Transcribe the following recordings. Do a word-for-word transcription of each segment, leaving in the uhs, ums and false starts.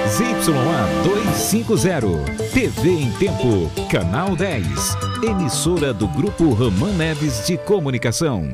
Z Y A duzentos e cinquenta, T V em Tempo, Canal dez, emissora do Grupo Ramã Neves de Comunicação.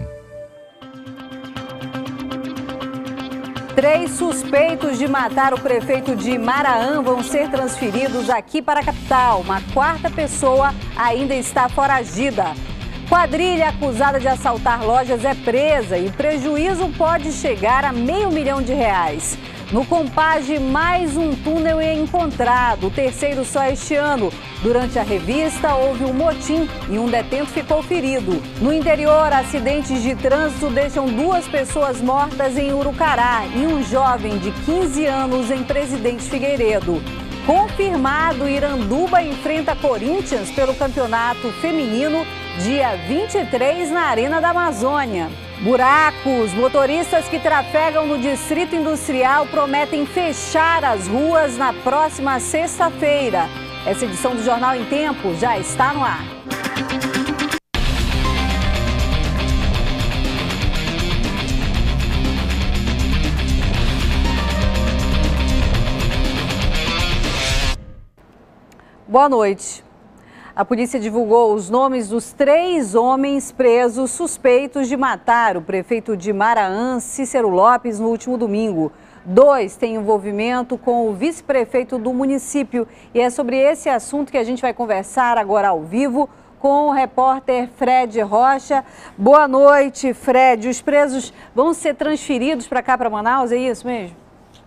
Três suspeitos de matar o prefeito de Maraã vão ser transferidos aqui para a capital. Uma quarta pessoa ainda está foragida. Quadrilha acusada de assaltar lojas é presa e o prejuízo pode chegar a meio milhão de reais. No Compage, mais um túnel é encontrado, o terceiro só este ano. Durante a revista, houve um motim e um detento ficou ferido. No interior, acidentes de trânsito deixam duas pessoas mortas em Urucará e um jovem de quinze anos em Presidente Figueiredo. Confirmado, Iranduba enfrenta Corinthians pelo Campeonato Feminino, dia vinte e três, na Arena da Amazônia. Buracos. Motoristas que trafegam no Distrito Industrial prometem fechar as ruas na próxima sexta-feira. Essa edição do Jornal em Tempo já está no ar. Boa noite. A polícia divulgou os nomes dos três homens presos suspeitos de matar o prefeito de Maraã, Cícero Lopes, no último domingo. Dois têm envolvimento com o vice-prefeito do município. E é sobre esse assunto que a gente vai conversar agora ao vivo com o repórter Fred Rocha. Boa noite, Fred. Os presos vão ser transferidos para cá, para Manaus, é isso mesmo?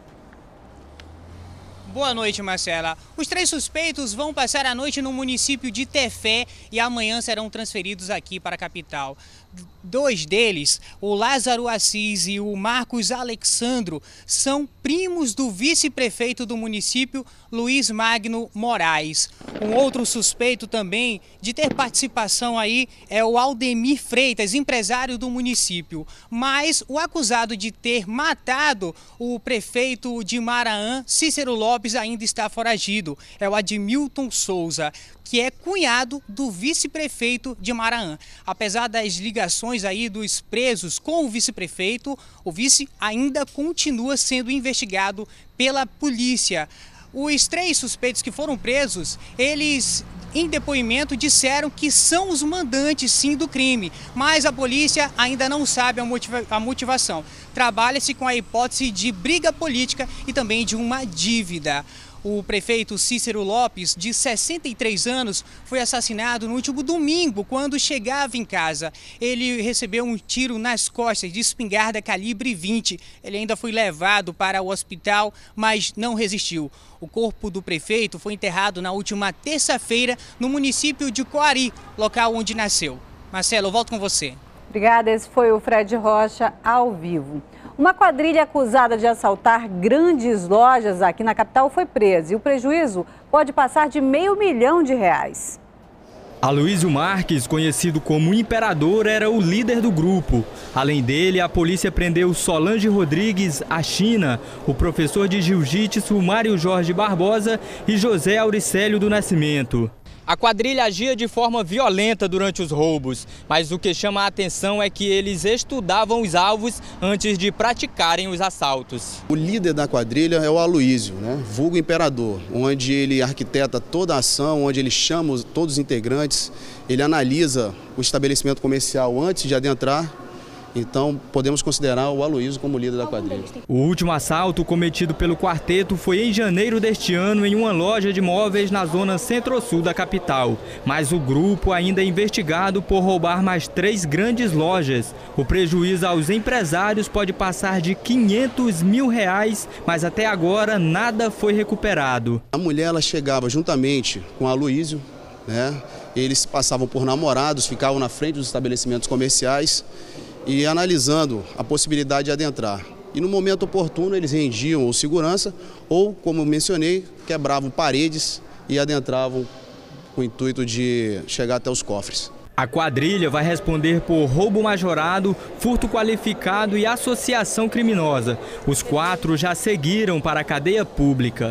Boa noite, Marcela. Os três suspeitos vão passar a noite no município de Tefé e amanhã serão transferidos aqui para a capital. Dois deles, o Lázaro Assis e o Marcos Alexandro, são primos do vice-prefeito do município, Luiz Magno Moraes. Um outro suspeito também de ter participação aí é o Aldemir Freitas, empresário do município. Mas o acusado de ter matado o prefeito de Maraã, Cícero Lopes, ainda está foragido. É o Admilton Souza, que é cunhado do vice-prefeito de Maraã. Apesar das ligações aí dos presos com o vice-prefeito, o vice ainda continua sendo investigado pela polícia. Os três suspeitos que foram presos, eles, em depoimento, disseram que são os mandantes, sim, do crime, mas a polícia ainda não sabe a, motiva- a motivação. Trabalha-se com a hipótese de briga política e também de uma dívida. O prefeito Cícero Lopes, de sessenta e três anos, foi assassinado no último domingo, quando chegava em casa. Ele recebeu um tiro nas costas de espingarda calibre vinte. Ele ainda foi levado para o hospital, mas não resistiu. O corpo do prefeito foi enterrado na última terça-feira no município de Coari, local onde nasceu. Marcelo, eu volto com você. Obrigada, esse foi o Fred Rocha ao vivo. Uma quadrilha acusada de assaltar grandes lojas aqui na capital foi presa e o prejuízo pode passar de meio milhão de reais. Aloísio Marques, conhecido como Imperador, era o líder do grupo. Além dele, a polícia prendeu Solange Rodrigues, a China, o professor de jiu-jitsu Mário Jorge Barbosa e José Auricélio do Nascimento. A quadrilha agia de forma violenta durante os roubos, mas o que chama a atenção é que eles estudavam os alvos antes de praticarem os assaltos. O líder da quadrilha é o Aloísio, né? Vulgo Imperador, onde ele arquiteta toda a ação, onde ele chama todos os integrantes, ele analisa o estabelecimento comercial antes de adentrar. Então, podemos considerar o Aloísio como líder da quadrilha. O último assalto cometido pelo quarteto foi em janeiro deste ano em uma loja de móveis na zona centro-sul da capital. Mas o grupo ainda é investigado por roubar mais três grandes lojas. O prejuízo aos empresários pode passar de quinhentos mil reais, mas até agora nada foi recuperado. A mulher ela chegava juntamente com o Aloísio, né? Eles passavam por namorados, ficavam na frente dos estabelecimentos comerciais e analisando a possibilidade de adentrar. E no momento oportuno eles rendiam o segurança ou, como eu mencionei, quebravam paredes e adentravam com o intuito de chegar até os cofres. A quadrilha vai responder por roubo majorado, furto qualificado e associação criminosa. Os quatro já seguiram para a cadeia pública.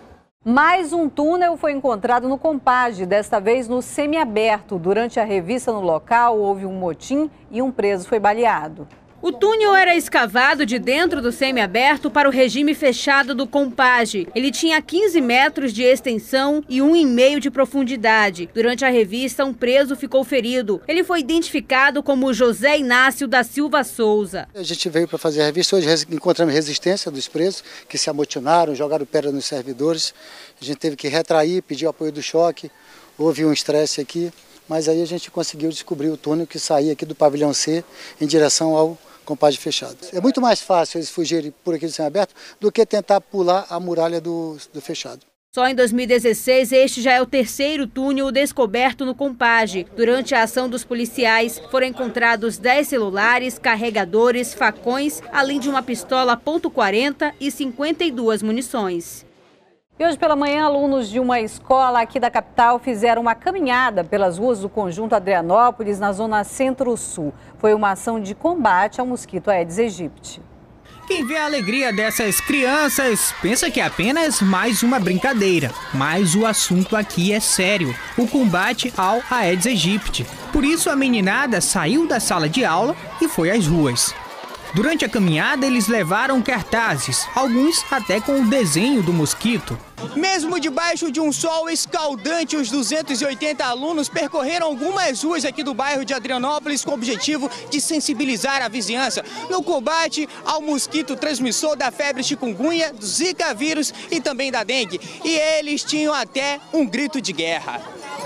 Mais um túnel foi encontrado no Compage, desta vez no semiaberto. Durante a revista no local, houve um motim e um preso foi baleado. O túnel era escavado de dentro do semiaberto para o regime fechado do Compage. Ele tinha quinze metros de extensão e um e meio de profundidade. Durante a revista, um preso ficou ferido. Ele foi identificado como José Inácio da Silva Souza. A gente veio para fazer a revista, hoje encontramos resistência dos presos, que se amotinaram, jogaram pedra nos servidores. A gente teve que retrair, pedir o apoio do choque, houve um estresse aqui, mas aí a gente conseguiu descobrir o túnel que saía aqui do pavilhão C em direção ao Compage fechado. É muito mais fácil eles fugirem por aqui do semiaberto do que tentar pular a muralha do, do fechado. Só em dois mil e dezesseis, este já é o terceiro túnel descoberto no Compage. Durante a ação dos policiais, foram encontrados dez celulares, carregadores, facões, além de uma pistola ponto quarenta e cinquenta e duas munições. E hoje pela manhã, alunos de uma escola aqui da capital fizeram uma caminhada pelas ruas do conjunto Adrianópolis, na zona centro-sul. Foi uma ação de combate ao mosquito Aedes aegypti. Quem vê a alegria dessas crianças pensa que é apenas mais uma brincadeira. Mas o assunto aqui é sério, o combate ao Aedes aegypti. Por isso a meninada saiu da sala de aula e foi às ruas. Durante a caminhada, eles levaram cartazes, alguns até com o desenho do mosquito. Mesmo debaixo de um sol escaldante, os duzentos e oitenta alunos percorreram algumas ruas aqui do bairro de Adrianópolis com o objetivo de sensibilizar a vizinhança no combate ao mosquito transmissor da febre chikungunya, do Zika vírus e também da dengue. E eles tinham até um grito de guerra.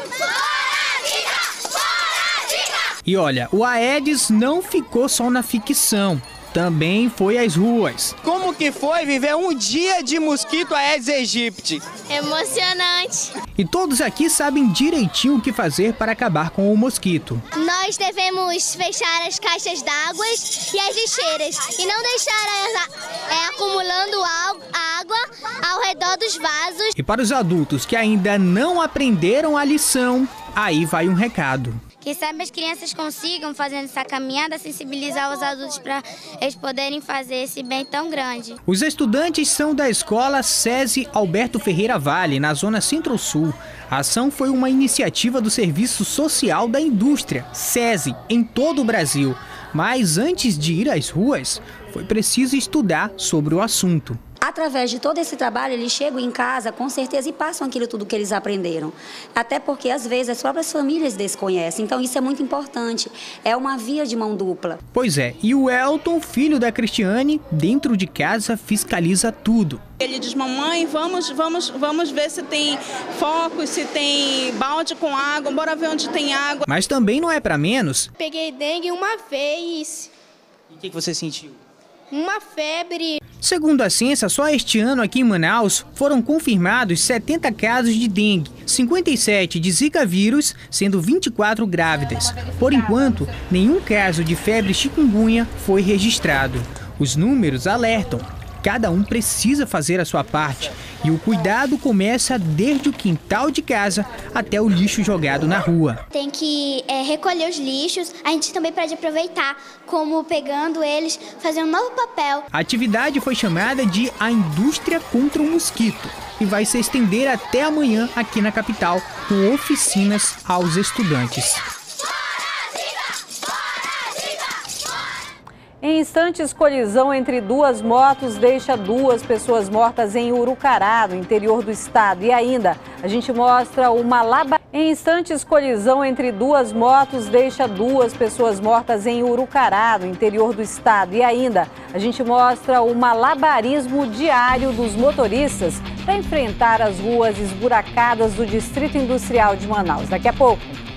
E olha, o Aedes não ficou só na ficção, também foi às ruas. Como que foi viver um dia de mosquito Aedes aegypti? Emocionante. E todos aqui sabem direitinho o que fazer para acabar com o mosquito. Nós devemos fechar as caixas d'água e as lixeiras e não deixar é, acumulando água ao redor dos vasos. E para os adultos que ainda não aprenderam a lição, aí vai um recado. Quem sabe as crianças consigam, fazendo essa caminhada, sensibilizar os adultos para eles poderem fazer esse bem tão grande. Os estudantes são da escola SESI Alberto Ferreira Vale, na zona centro-sul. A ação foi uma iniciativa do Serviço Social da Indústria, SESI, em todo o Brasil. Mas antes de ir às ruas, foi preciso estudar sobre o assunto. Através de todo esse trabalho, eles chegam em casa, com certeza, e passam aquilo tudo que eles aprenderam. Até porque, às vezes, as próprias famílias desconhecem. Então, isso é muito importante. É uma via de mão dupla. Pois é, e o Elton, filho da Cristiane, dentro de casa, fiscaliza tudo. Ele diz, mamãe, vamos, vamos, vamos ver se tem focos, se tem balde com água, bora ver onde tem água. Mas também não é para menos. Peguei dengue uma vez. E o que você sentiu? Uma febre. Segundo a ciência, só este ano aqui em Manaus foram confirmados setenta casos de dengue, cinquenta e sete de Zika vírus, sendo vinte e quatro grávidas. Por enquanto, nenhum caso de febre chikungunya foi registrado. Os números alertam. Cada um precisa fazer a sua parte e o cuidado começa desde o quintal de casa até o lixo jogado na rua. Tem que é, recolher os lixos, a gente também pode aproveitar, como pegando eles, fazer um novo papel. A atividade foi chamada de A Indústria contra o Mosquito e vai se estender até amanhã aqui na capital, com oficinas aos estudantes. Em instantes, colisão entre duas motos deixa duas pessoas mortas em Urucará, no interior do estado. E ainda, a gente mostra uma laba... Em instantes, colisão entre duas motos deixa duas pessoas mortas em Urucará, no interior do estado. E ainda, a gente mostra o malabarismo diário dos motoristas para enfrentar as ruas esburacadas do Distrito Industrial de Manaus. Daqui a pouco.